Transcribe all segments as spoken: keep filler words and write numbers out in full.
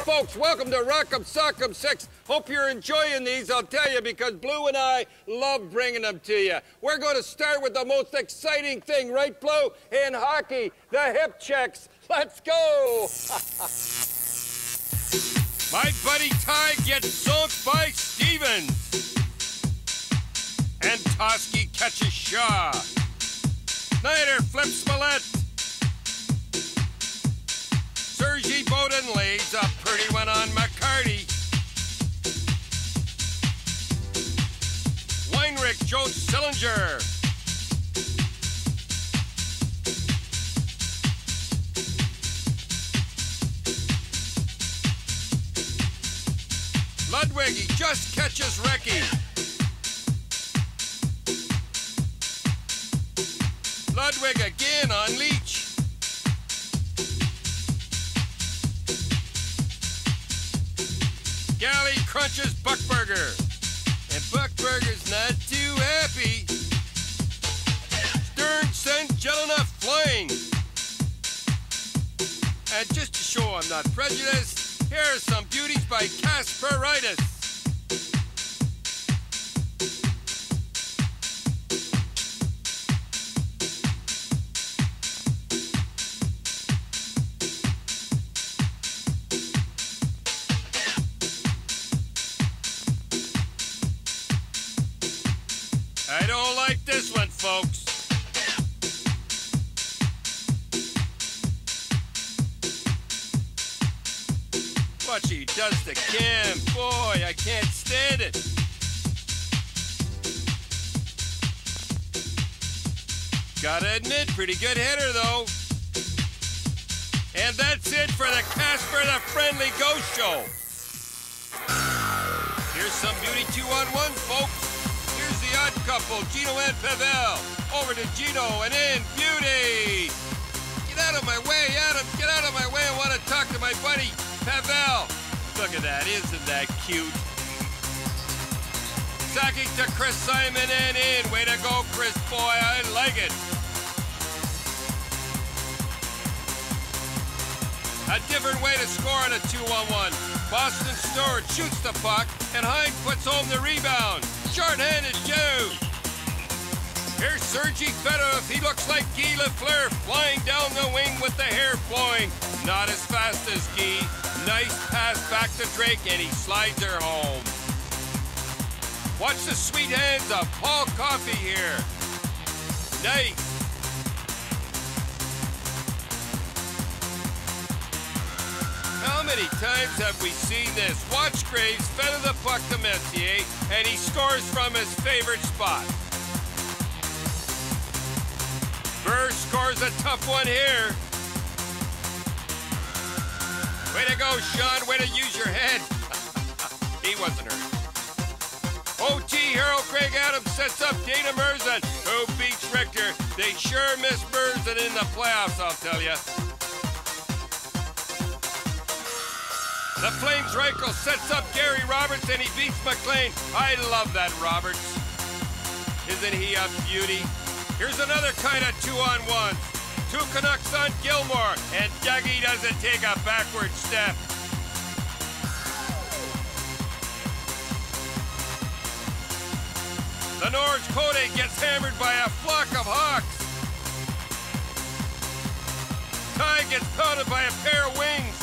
folks, welcome to Rock'em Sock'em six. Hope you're enjoying these, I'll tell you, because Blue and I love bringing them to you. We're going to start with the most exciting thing, right, Blue? In hockey, the hip checks. Let's go! My buddy Ty gets zonked by Stevens. And Toski catches Shaw. Snyder flips Smollett. Sergei Bowden lays a pretty one on McCarty. Weinrich jolts Sillinger. Ludwig, he just catches Recchi. Ludwig again on Leach. Galley crunches Buckberger. And Buckberger's not too happy. Stern sends Jelena flying. And just to show I'm not prejudiced, here are some beauties by Kasperitis. I don't like this one, folks. What she does to Kim. Boy, I can't stand it. Gotta admit, pretty good hitter, though. And that's it for the Casper the Friendly Ghost Show. Here's some beauty two-on-one, folks. Here's the odd couple, Gino and Pavel. Over to Gino and in Beauty. Get out of my way, Adam. Get out of my way. I want to talk to my buddy, Pavel. Look at that. Isn't that cute? Sacking to Chris Simon and in. Way to go, Chris, boy. I like it. A different way to score on a two-on-one. Boston Stewart shoots the puck, and Hein puts home the rebound. Short-handed Joe. Here's Sergei Fedorov. He looks like Guy Lafleur flying down the wing with the hair flowing. Not as fast as Guy. Nice pass back to Drake, and he slides her home. Watch the sweet hands of Paul Coffey here. Nice. How many times have we seen this? Watch Graves feather the puck to Messier, and he scores from his favorite spot. Burr scores a tough one here. Way to go, Sean. Way to use your head. He wasn't hurt. O T hero Craig Adams sets up Dana Merzen, who beats Richter. They sure miss Merzen in the playoffs, I'll tell you. The Flames Reichel sets up Gary Roberts and he beats McLean. I love that Roberts. Isn't he a beauty? Here's another kind of two-on-one. Two Canucks on Gilmore, and Dougie doesn't take a backward step. The Norge Code gets hammered by a flock of hawks. Ty gets pounded by a pair of wings.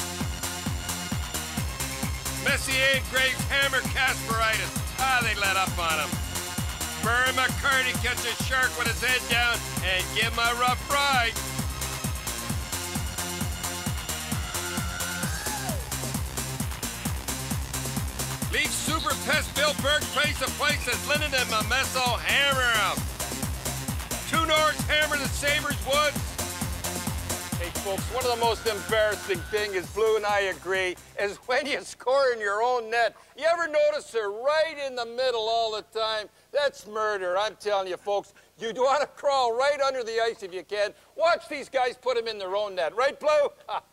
Messier and Graves hammer Kasperitis. Ah, they let up on him. Burr and McCarty catch a shark with his head down and give him a rough ride. Leaf super pest Bill Berg face to place as Linden and Mamesso hammer him. Two Nords hammer the Sabres Woods. Hey, folks, one of the most embarrassing things is, Blue and I agree, is when you score in your own net. You ever notice they're right in the middle all the time? That's murder, I'm telling you, folks. You do want to crawl right under the ice if you can. Watch these guys put them in their own net. Right, Blue?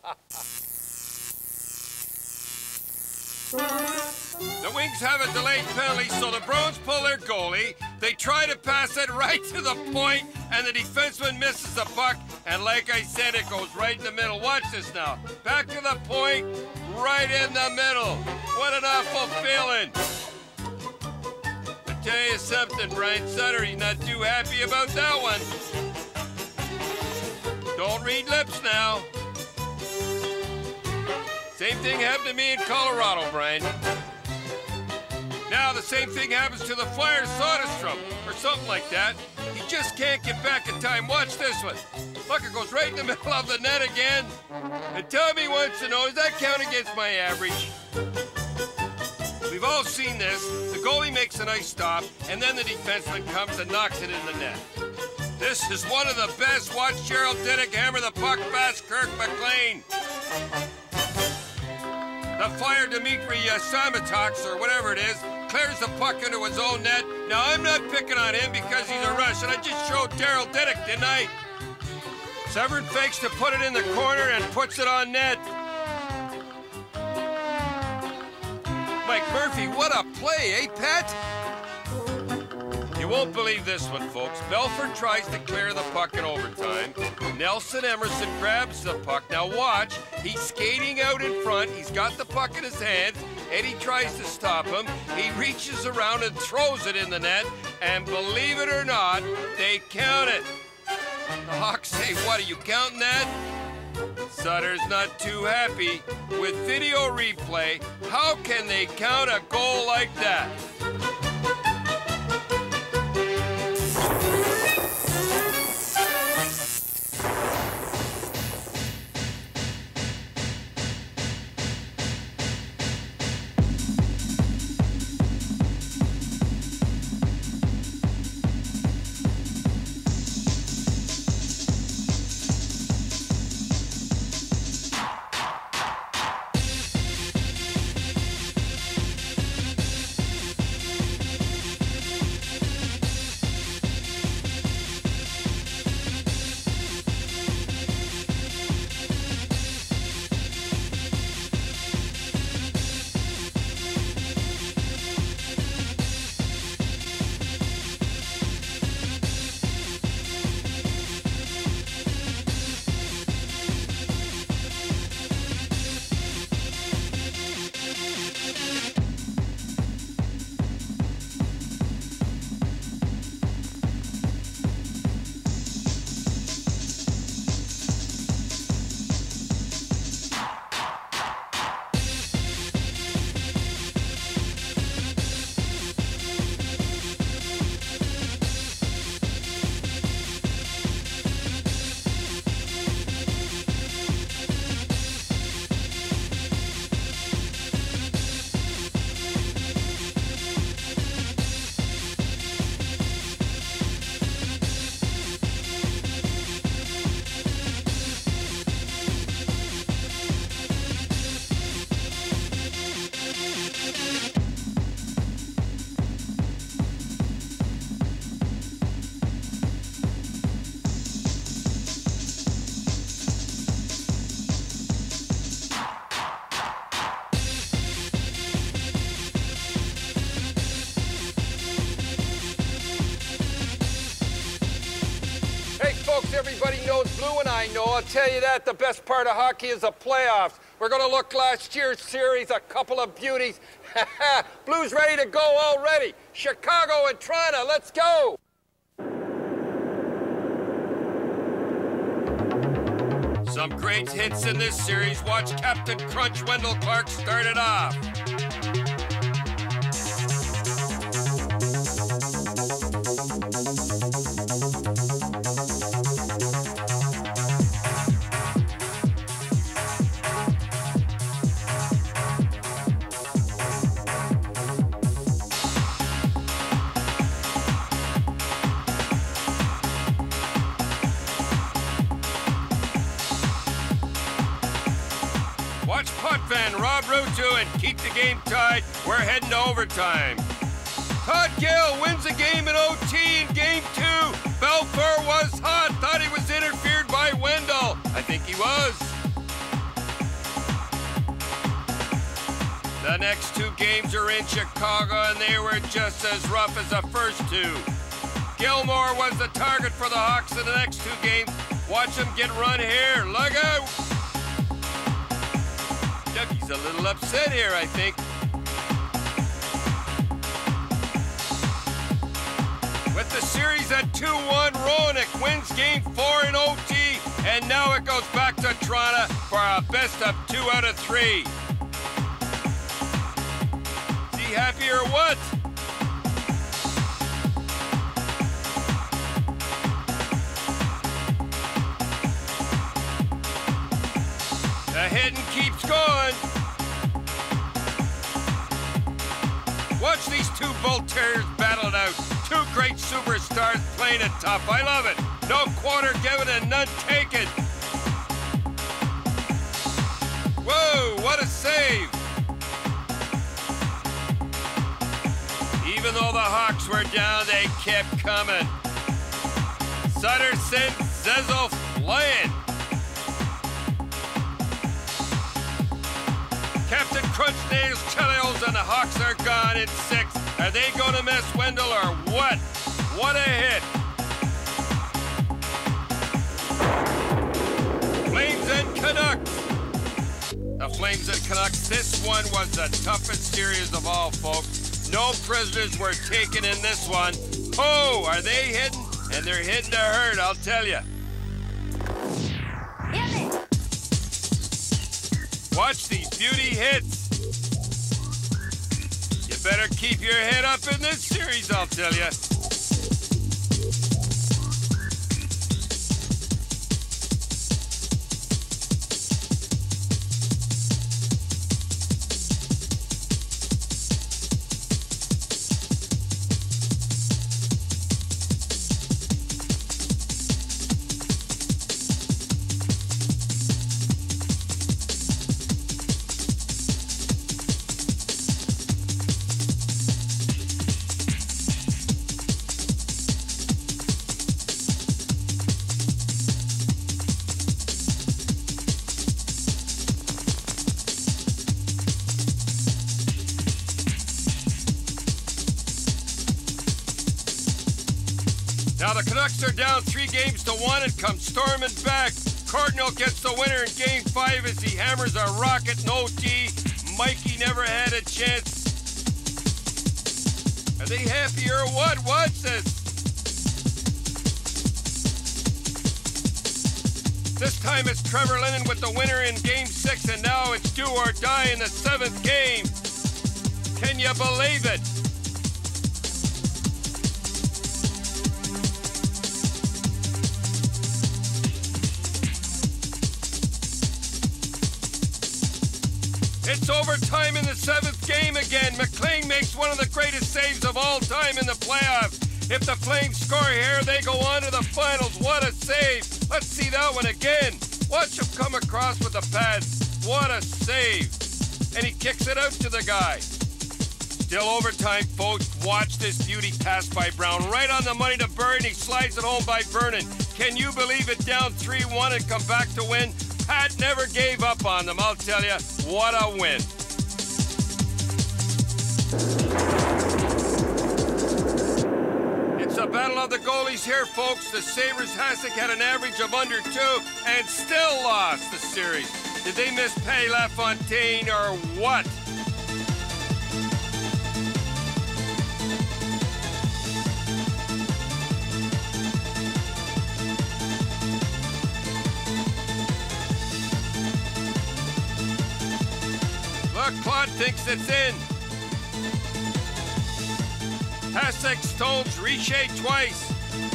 The Wings have a delayed penalty, so the Bruins pull their goalie. They try to pass it right to the point, and the defenseman misses the puck. And like I said, it goes right in the middle. Watch this now. Back to the point, right in the middle. What an awful feeling. I'll tell you something, Brian Sutter, he's not too happy about that one. Don't read lips now. Same thing happened to me in Colorado, Brian. Now the same thing happens to the Flyer Soderstrom, or something like that. He just can't get back in time. Watch this one. Look, it goes right in the middle of the net again. And Tommy wants to know, does that count against my average? We've all seen this. The goalie makes a nice stop, and then the defenseman comes and knocks it in the net. This is one of the best. Watch Gerald Diddick hammer the puck past Kirk McLean. The Flyer Dmitry uh, Samatox, or whatever it is, clears the puck into his own net. Now, I'm not picking on him because he's a Russian. I just showed Daryl Diddick, didn't I? Severin fakes to put it in the corner and puts it on net. Mike Murphy, what a play, eh, Pat? You won't believe this one, folks. Belford tries to clear the puck in overtime. Nelson Emerson grabs the puck. Now watch, he's skating out in front. He's got the puck in his hands. Eddie tries to stop him. He reaches around and throws it in the net. And believe it or not, they count it. The Hawks say, what, are you counting that? Sutter's not too happy. With video replay, how can they count a goal like that? Everybody knows Blue, and I know. I'll tell you that the best part of hockey is the playoffs. We're going to look last year's series, a couple of beauties. Blues ready to go already. Chicago and Toronto, let's go. Some great hits in this series. Watch Captain Crunch Wendell Clark start it off. Watch Potvin, Rob Rutu, and keep the game tied. We're heading to overtime. Todd Gale wins the game in O T in game two. Belfour was hot, thought he was interfered by Wendell. I think he was. The next two games are in Chicago, and they were just as rough as the first two. Gilmore was the target for the Hawks in the next two games. Watch him get run here. Look out! Chucky's a little upset here, I think. With the series at two one, Roenick wins game four in O T, and now it goes back to Toronto for a best of two out of three. Is he happy or what? The hitting keeps going. Watch these two Bull Terriers battle it out. Two great superstars playing it tough. I love it. No quarter given and none taken. Whoa, what a save. Even though the Hawks were down, they kept coming. Sutter sent Zezo flying. Captain Crunch nails Chelios and the Hawks are gone in six. Are they going to miss Wendell or what? What a hit. Flames and Canucks. The Flames and Canucks, this one was the toughest series of all, folks. No prisoners were taken in this one. Oh, are they hitting? And they're hitting to hurt, I'll tell you. Watch these beauty hits. You better keep your head up in this series, I'll tell you. Now the Canucks are down three games to one and come storming back. Cardinal gets the winner in game five as he hammers a rocket in O T. Mikey never had a chance. Are they happy or what? Watch this. This time it's Trevor Lennon with the winner in game six, and now it's do or die in the seventh game. Can you believe it? It's overtime in the seventh game again. McLean makes one of the greatest saves of all time in the playoffs. If the Flames score here, they go on to the finals. What a save. Let's see that one again. Watch him come across with the pads. What a save. And he kicks it out to the guy. Still overtime, folks. Watch this beauty pass by Brown. Right on the money to Byrne. He slides it home by Vernon. Can you believe it? Down three one and come back to win? Pat never gave up on them, I'll tell you. What a win. It's a battle of the goalies here, folks. The Sabres Hasek had an average of under two and still lost the series. Did they miss Patty LaFontaine or what? Claude thinks it's in. Hasek stones Richer twice.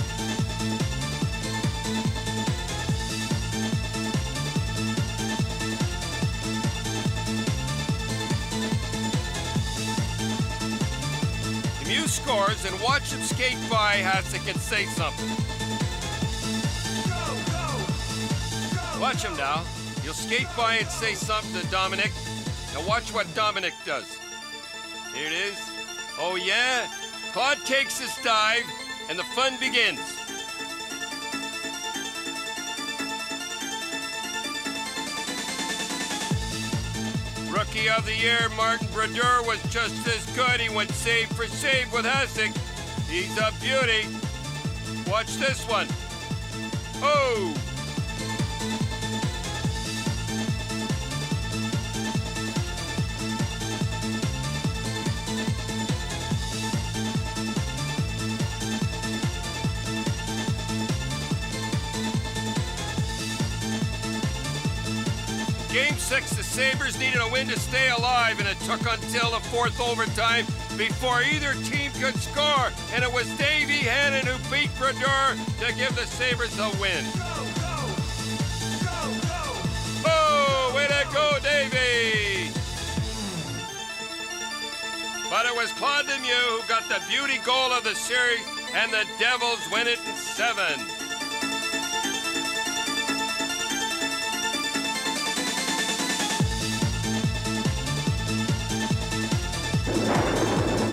Lemieux scores, and watch him skate by Hasek and say something. Go, go, go. Watch him now. He'll skate by and say something to Dominic. Now watch what Dominic does. Here it is. Oh yeah? Claude takes his dive, and the fun begins. Rookie of the year, Martin Brodeur was just as good. He went save for save with Hasek. He's a beauty. Watch this one. Oh! Game six, the Sabres needed a win to stay alive, and it took until the fourth overtime before either team could score. And it was Davey Hannon who beat Brodeur to give the Sabres a win. Go, go, go, go. Oh, way to go, Davey! But it was Claude Lemieux who got the beauty goal of the series, and the Devils win it in seven.